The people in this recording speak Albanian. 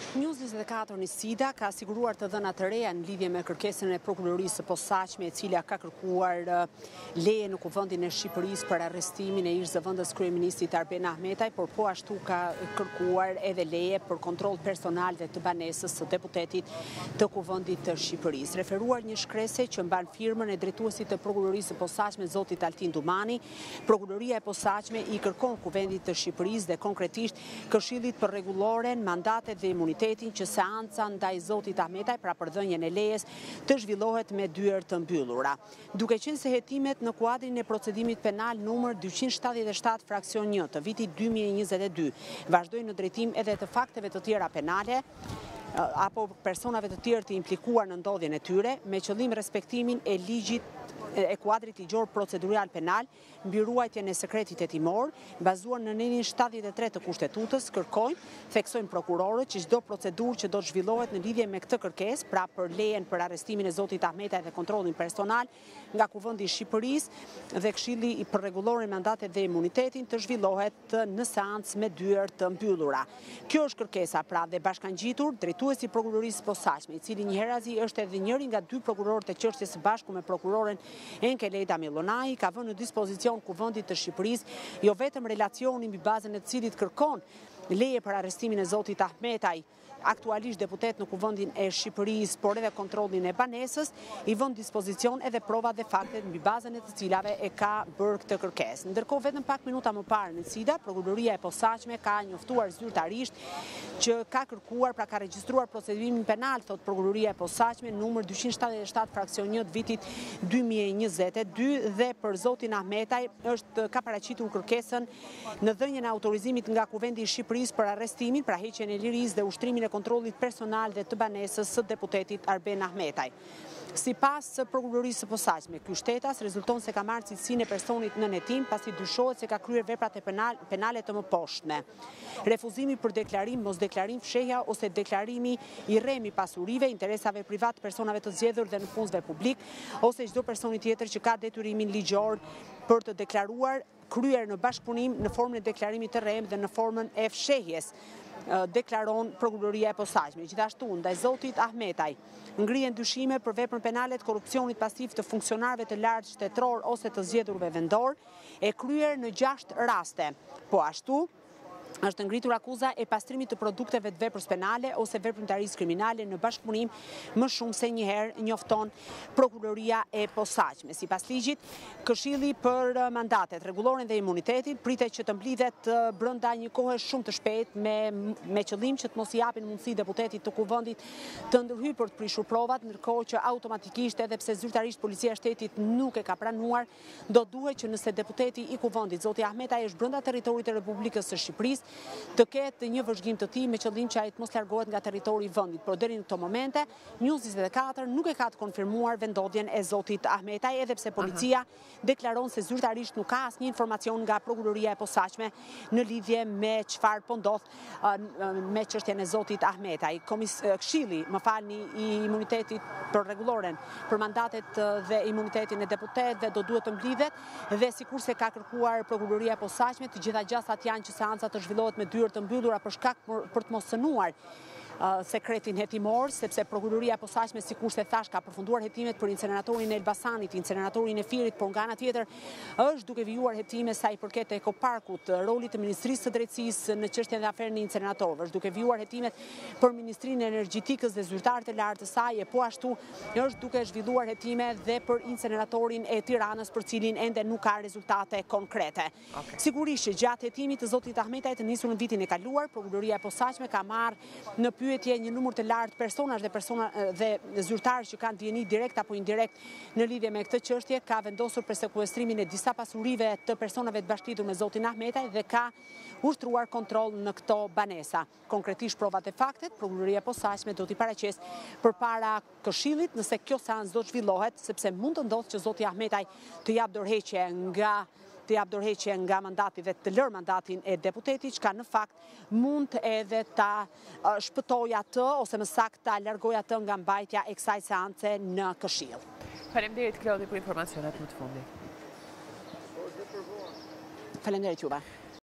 News 24 Nisida ka siguruar të dhëna të reja në lidhje me kërkesën e prokurorisë së posaçme, e cila ka kërkuar leje në Kuvendin e Shqipërisë për arrestimin e ish-zëvendës kryeministit Arben Ahmetaj, por po ashtu ka kërkuar edhe leje për kontroll personal dhe të banesës së deputetit të Kuvendit të Shqipërisë. Referuar një shkrese që mban firmën e drejtuesit të prokurorisë së posaçme zotit Altin Dumani, prokuroria e posaçme i kërkon Kuvendit të Shqipërisë dhe konkretisht Këshillit për rregulloren, mandatet dhe imunitetin që seanca ndaj zotit Ahmetaj, pra për dhënien e lejes, të zhvillohet me dyert të mbyllura. Duke qenë se hetimet në kuadrin e procedimit penal numër 277 fraksion 1 të vitit 2022 vazhdojnë në drejtim edhe të fakteve të tjera penale apo personave të tjerë të implikuar në ndodhjen e tyre, me qëllim respektimin e ligjit e kuadrit ligjor procedural penal, mbi ruajtjen e sekretit hetimor, bazuar në nenin 73 të Kushtetutës, kërkojnë, theksojnë prokurorët që çdo procedurë që do të zhvillohet në lidhje me këtë kërkesë, pra për lejen për arrestimin e zotit Ahmetaj dhe kontrollin personal nga Kuvendi i Shqipërisë dhe Këshilli për rregulloren, mandatet dhe imunitetin, të zhvillohet në seancë me dyert të mbyllura. Kjo është kërkesa pra dhe bashkangjitur drejtuesi i prokurorisë posaçme, i cili njëherëzi është edhe njëri nga dy prokurorët e çështjes së bashku me prokuroren Enke Lejda Milonaj, ka vënë në dispozicion Kuvendit të Shqipërisë jo vetëm relacionin mbi bazën e të cilit kërkon leje për arrestimin e zotit Ahmetaj, aktualisht deputet në Kuvendin e Shqipërisë, por edhe kontrollin e banesës, i vën dispozicion edhe provat dhe faktet mbi bazën e të cilave e ka bërë këtë kërkesë. Ndërkohë, vetëm pak minuta më parë në SIDA, prokuroria e posaçme ka njoftuar zyrtarisht që ka kërkuar, pra ka regjistruar procedimin penal, thot prokuroria e posaçme numër 277 fraksion 1 të vitit 2022 dhe për zotin Ahmetaj ka paraqitur kërkesën në dhënien e autorizimit nga Kuvendi i Shqipërisë për arrestimin, pra heqjen e lirisë dhe ushtrimin e kontrollit personal dhe të banesës së deputetit Arben Ahmetaj. Sipas prokurorisë së posaçme, ky shtetas rezulton se ka marrë cilësinë e personit në hetim pasi dyshohet se ka kryer veprat e penale të mëposhtme. Refuzimi për deklarim, mosdeklarim, fshehja ose deklarimi i rremi pasurive, interesave private personave të zgjedhur dhe në punësve publik, ose çdo personi tjetër që ka detyrimin ligjor për të deklaruar kryer në bashkëpunim në formën e deklarimit të rrem dhe në formën e fshehjes, deklaron prokuroria e posaçme. Gjithashtu, ndaj zotit Ahmetaj ngrihen dyshime për veprën penale të korrupsionit pasiv të funksionarëve të lartë shtetëror ose të zgjedhurve vendor, e kryer në 6 raste. Po ashtu, është ngritur akuza e pastrimit të produkteve të veprës penale ose veprimtarisë kriminale në bashkëpunim më shumë se një herë, njofton prokuroria e posaçme. Sipas ligjit, Këshilli për mandatet, rregulloren dhe imunitetin pritet që të mblidhet brenda një kohe shumë të shpejtë me qëllim që të mos i japin mundësi deputetit të Kuvendit të ndërhyjë për të prishur provat, ndërkohë që automatikisht, edhe pse zyrtarisht policia e shtetit nuk e ka pranuar, do duhet që nëse deputeti i Kuvendit, zoti Ahmetaj, është brenda territorit të Republikës së Shqipërisë, të ketë një vëzhgim të tij me qëllim që ai të mos largohet nga territori i vendit. Por deri në këtë momente, News 24 nuk e ka të konfirmuar vendodhjen e zotit Ahmetaj, edhe pse policia deklaron se zyrtarisht nuk ka asnjë informacion nga prokuroria e posaçme në lidhje me çfarë po ndodh me çështjen e zotit Ahmetaj. Këshilli, i imunitetit për rregulloren, për mandatet dhe imunitetin e deputetëve do duhet të mblidhet dhe sikurse ka kërkuar prokuroria e posaçme, të gjitha gjasat janë që seanca të zhvillohet me dyert të mbyllura për shkak për të mos cënuar sekretin hetimor, sepse prokuroria e posaçme, sikurse thash, ka përfunduar hetimet për inceneratorin e Elbasanit, inceneratorin e Firit, por nga ana tjetër është duke vijuar hetime sa i përket ekoparkut, rolit të Ministrisë së Drejtësisë në çështjen e aferën e inceneratorëve, është duke vijuar hetimet për Ministrinë e Energjetikës dhe zyrtarët e lartë të saj, e po ashtu është duke zhvilluar hetime dhe për inceneratorin e Tiranës, për cilin ende nuk ka rezultate konkrete. Sigurisht që gjatë hetimit të zotit Ahmetaj të nisur në vitin e kaluar, prokuroria e posaçme ka marrë në pyetje një numër të lartë personash dhe zyrtarë që kanë dieni direkt apo indirekt në lidhje me këtë çështje, ka vendosur për sekuestrimin e disa pasurive të personave të bashkëtitur me zotin Ahmetaj dhe ka ushtruar kontroll në këto banesa. Konkretisht provat e faktet, prokuroria e posaçme do t'i paraqesë përpara Këshillit nëse kjo seancë do të zhvillohet, sepse mund të ndodhë që zoti Ahmetaj të jap dorëheqje nga mandati dhe të lërë mandatin e deputetit, çka në fakt mund edhe ta shpëtoj atë ose më saktë ta largoj atë nga mbajtja e kësaj seance në Këshill. Faleminderit Klodi për informacionet më të fundit. Faleminderit juve.